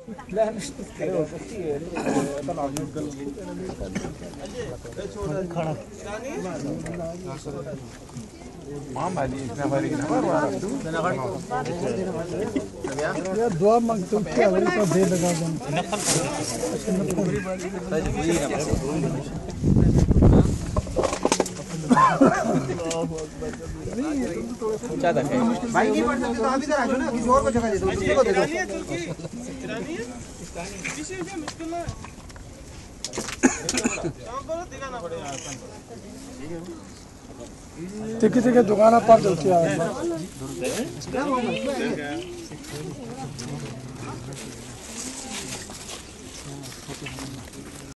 لا مش كده طلع خلاص مام علي نفر يا دعاء मांगते हो क्या वही तो दे लगा दो भाई नहीं पढ़ सकते तो आप इधर आ जाओ ना किसी और को जगह दे दो दूसरे को दे दो ठीक है दुकान पर दो क्या